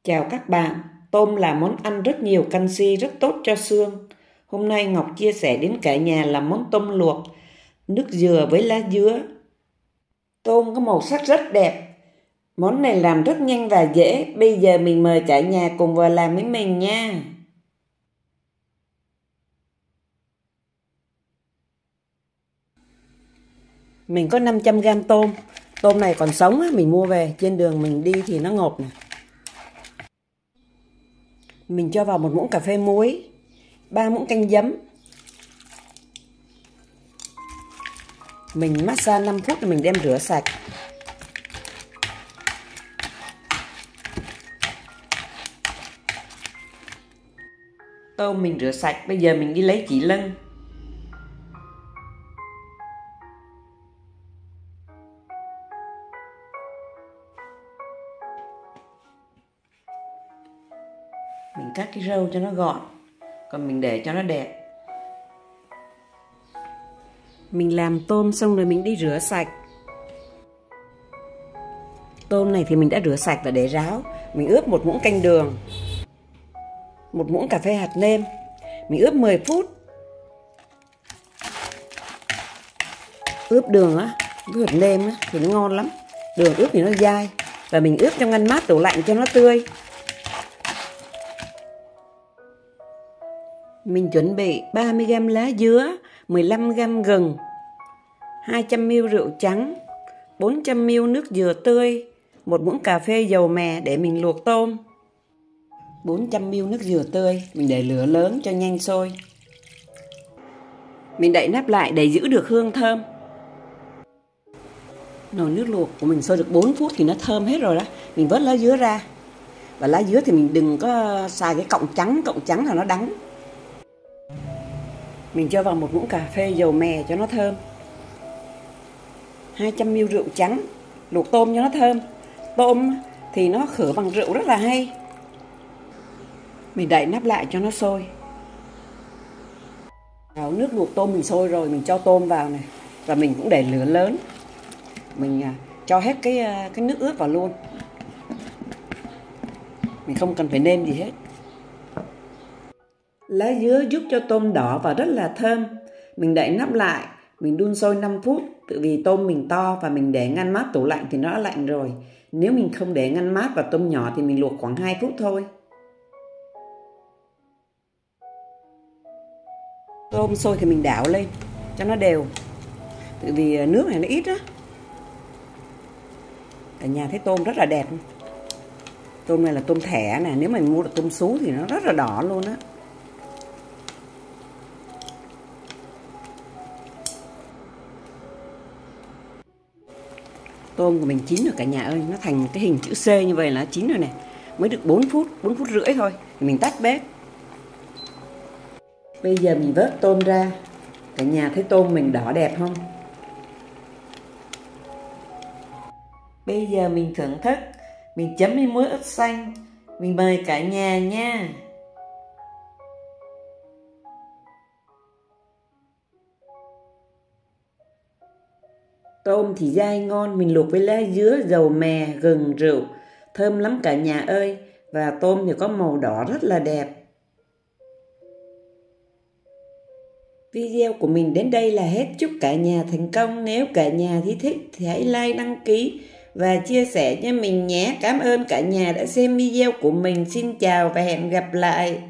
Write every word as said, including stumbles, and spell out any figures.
Chào các bạn, tôm là món ăn rất nhiều canxi, rất tốt cho xương. Hôm nay Ngọc chia sẻ đến cả nhà làm món tôm luộc, nước dừa với lá dứa. Tôm có màu sắc rất đẹp. Món này làm rất nhanh và dễ. Bây giờ mình mời cả nhà cùng vào làm với mình nha. Mình có năm trăm gam tôm. Tôm này còn sống, mình mua về. Trên đường mình đi thì nó ngộp này. Mình cho vào một muỗng cà phê muối, ba muỗng canh giấm. Mình massage năm phút rồi mình đem rửa sạch. Tôm mình rửa sạch, bây giờ mình đi lấy chỉ lân. Mình cắt cái râu cho nó gọn, còn mình để cho nó đẹp. Mình làm tôm xong rồi mình đi rửa sạch. Tôm này thì mình đã rửa sạch và để ráo. Mình ướp một muỗng canh đường, một muỗng cà phê hạt nêm. Mình ướp mười phút. Ướp đường á, với hạt nêm á, thì nó ngon lắm. Đường ướp thì nó dai. Và mình ướp trong ngăn mát tủ lạnh cho nó tươi. Mình chuẩn bị ba mươi gam lá dứa, mười lăm gam gừng, hai trăm mi li lít rượu trắng, bốn trăm mi li lít nước dừa tươi, một muỗng cà phê dầu mè để mình luộc tôm. bốn trăm mi li lít nước dừa tươi, mình để lửa lớn cho nhanh sôi. Mình đậy nắp lại để giữ được hương thơm. Nồi nước luộc của mình sôi được bốn phút thì nó thơm hết rồi đó. Mình vớt lá dứa ra. Và lá dứa thì mình đừng có xài cái cọng trắng, cọng trắng là nó đắng. Mình cho vào một muỗng cà phê dầu mè cho nó thơm. hai trăm mi li lít rượu trắng, luộc tôm cho nó thơm. Tôm thì nó khử bằng rượu rất là hay. Mình đậy nắp lại cho nó sôi. Nước luộc tôm mình sôi rồi, mình cho tôm vào này. Và mình cũng để lửa lớn. Mình cho hết cái, cái nước ướp vào luôn. Mình không cần phải nêm gì hết. Lá dứa giúp cho tôm đỏ và rất là thơm. Mình đậy nắp lại, mình đun sôi năm phút. Tự vì tôm mình to và mình để ngăn mát tủ lạnh thì nó đã lạnh rồi. Nếu mình không để ngăn mát và tôm nhỏ thì mình luộc khoảng hai phút thôi. Tôm sôi thì mình đảo lên cho nó đều. Tự vì nước này nó ít á. Ở nhà thấy tôm rất là đẹp. Tôm này là tôm thẻ nè. Nếu mình mua được tôm sú thì nó rất là đỏ luôn á. Tôm của mình chín rồi cả nhà ơi. Nó thành cái hình chữ C như vậy là chín rồi nè. Mới được bốn phút, bốn phút rưỡi thôi thì mình tắt bếp. Bây giờ mình vớt tôm ra. Cả nhà thấy tôm mình đỏ đẹp không? Bây giờ mình thưởng thức. Mình chấm với muối ớt xanh. Mình mời cả nhà nha. Tôm thì dai ngon. Mình luộc với lá dứa, dầu mè, gừng, rượu. Thơm lắm cả nhà ơi. Và tôm thì có màu đỏ rất là đẹp. Video của mình đến đây là hết. Chúc cả nhà thành công. Nếu cả nhà thì thích thì hãy like, đăng ký và chia sẻ cho mình nhé. Cảm ơn cả nhà đã xem video của mình. Xin chào và hẹn gặp lại.